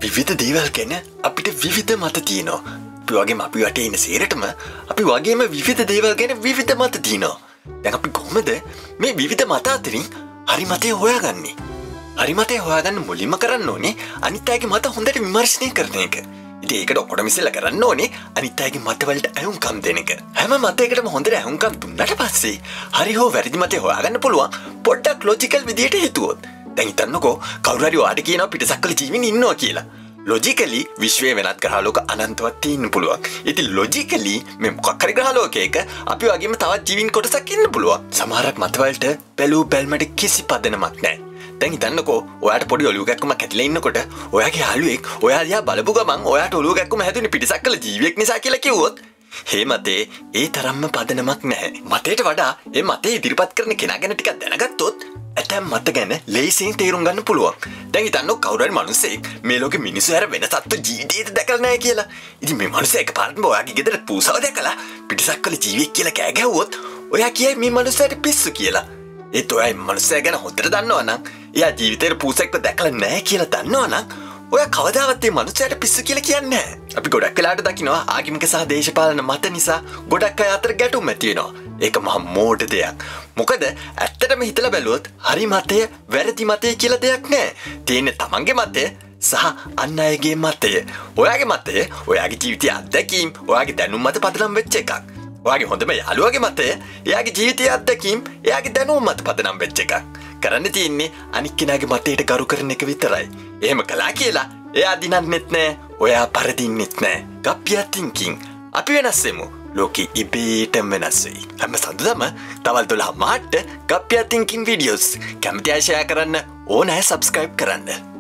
විවිධ දේවල් ගැන අපිට විවිධ මත තියෙනවා. අපි වගේම අපි වටේ ඉන්න සේරටම අපි වගේම විවිධ දේවල් ගැන විවිධ මත තියෙනවා. දැන් අපි කොහොමද මේ විවිධ මත අතරින් හරි මතය හොයාගන්නේ? හරි මතය හොයාගන්න මුලින්ම කරන්න ඕනේ අනිත් අයගේ මත හොඳට විමර්ශනය කරන එක. ඉතින් ඒකට ඔක්කොටම ඉස්සෙල්ලා කරන්න ඕනේ අනිත් අයගේ මතවලට ඇහුම්කම් දෙන එක. හැම මතයකටම හොඳට ඇහුම්කම් දුන්නට පස්සේ හරි හෝ වැරදි මතය හොයාගන්න පුළුවන් පොඩ්ඩක් ලොජිකල් විදියට හිතුවොත්. දැන් හිතන්නකෝ කවුරු හරි ඔයාට කියනවා පිටසක්වල ජීවීන් ඉන්නවා කියලා. ලොජිකලි විශ්වයේ වෙනත් ග්‍රහලෝක අනන්තවත් තියෙන්න පුළුවන්. ඉතින් ලොජිකලි මේ මොකක් හරි ග්‍රහලෝකයක අපි වගේම තවත් ජීවීන් කොටසක් ඉන්න පුළුවන්. සමහරක් මතවලට බැලූ බැල්මට කිසි පදනමක් නැහැ. දැන් හිතන්නකෝ ඔයාට පොඩි ඔලුව ගැක්කුමක් ඇතිලා ඉන්නකොට ඔයාගේ යාළුවෙක් ඔයා දිහා බලපු ගමන් ඔයාට ඔලුව ගැක්කුම හැදුනේ පිටසක්වල ජීවියෙක් නිසා කියලා කිව්වොත් ඒ මතේ ඒ තරම්ම පදනමක් නැහැ. මතයට වඩා ඒ මතේ ඉදිරිපත් කරන කෙනා ගැන ටිකක් දැනගත්තොත් ඇතැම් මත ගැන ලේසියෙන් තේරුම් ගන්න පුළුවන්. දැන් හිතන්නකො කවුරු හරි මිනිස්සෙක් මේ ලෝකෙ මිනිස්සු හැර වෙන සත්තු ජීවිතේට දැකලා නැහැ කියලා. ඉතින් මේ මිනිස්සයා එකපාරටම ඔයාගේ ගෙදර පූසාව දැකලා පිටසක්වල ජීවියෙක් කියලා කෑ ගැහුවොත් ඔයා කියයි මේ මිනිස්සයාට පිස්සු කියලා. ඒත් ඔයා මේ මිනිස්සයා ගැන හොඳට දන්නවා නම් එයා ජීවිතේට පූසෙක්ව දැකලා නැහැ කියලා දන්නවා නම් ඔයා කවදාවත් මේ මිනිස්සයාට පිස්සු කියලා කියන්නේ නැහැ. අපි ගොඩක් වෙලාවට දකිනවා ආගමික සහ දේශපාලන මත නිසා ගොඩක් අය අතර ගැටුම් ඇති වෙනවා. ඒක මහා මෝඩ දෙයක්. මොකද ඇත්තටම හිතලා බැලුවොත් හරි මතය වැරදි මතය කියලා දෙයක් නැහැ. තියෙන්නේ තමන්ගේ මතය සහ අන් අයගේ මතය. ඔයාගේ මතය ඔයාගේ ජීවිතයේ අත්දැකීම්, ඔයාගේ දැනුම් මත පදනම් වෙච්ච එකක්. ඔයාගේ හොඳම යාළුවාගේ මතය එයාගේ ජීවිතයේ අත්දැකීම්, එයාගේ දැනුම මත පදනම් වෙච්ච එකක්. කරන්න තියෙන්නේ අනික් කෙනාගේ මතයට ගරු කරන එක විතරයි. එහෙම කළා කියලා එයා දිනන්නෙත් නෑ, ඔයා පරදින්නෙත් නෑ. ගප්පියා තින්කින් අපි වෙනස් වෙමු. ලෝකෙ ඉබේටම වෙනස් වෙයි. හැම සඳුදාම තවල් 12 මාට ගප්පියා තින්කින් වීඩියෝස් කැමති අය ෂෙයා කරන්න, ඕනෑ සබ්ස්ක්‍රයිබ් කරන්න.